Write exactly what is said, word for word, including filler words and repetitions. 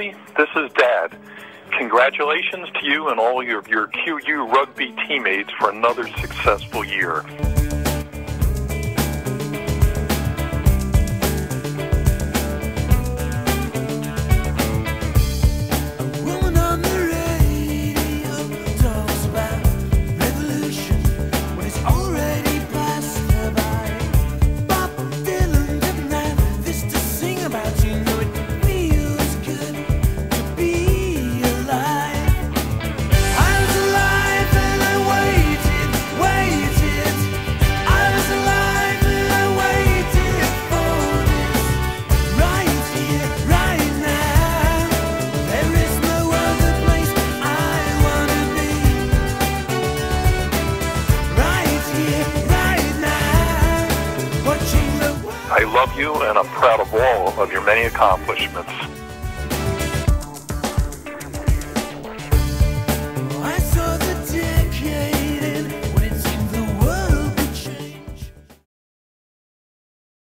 Nancy, this is Dad. Congratulations to you and all your, your Q U Rugby teammates for another successful year. I love you, and I'm proud of all of your many accomplishments.